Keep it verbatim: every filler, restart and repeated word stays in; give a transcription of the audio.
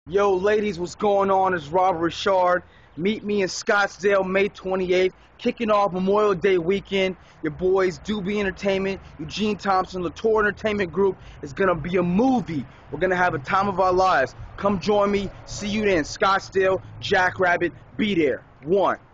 Yo, ladies, what's going on? It's Ri'Chard. Meet me in Scottsdale, May twenty-eighth, kicking off Memorial Day weekend. Your boys, Doobie Entertainment, Eugene, Thompson, Latour Entertainment Group. It's gonna be a movie. We're gonna have a time of our lives. Come join me. See you then. Scottsdale, JackRabbit. Be there. One.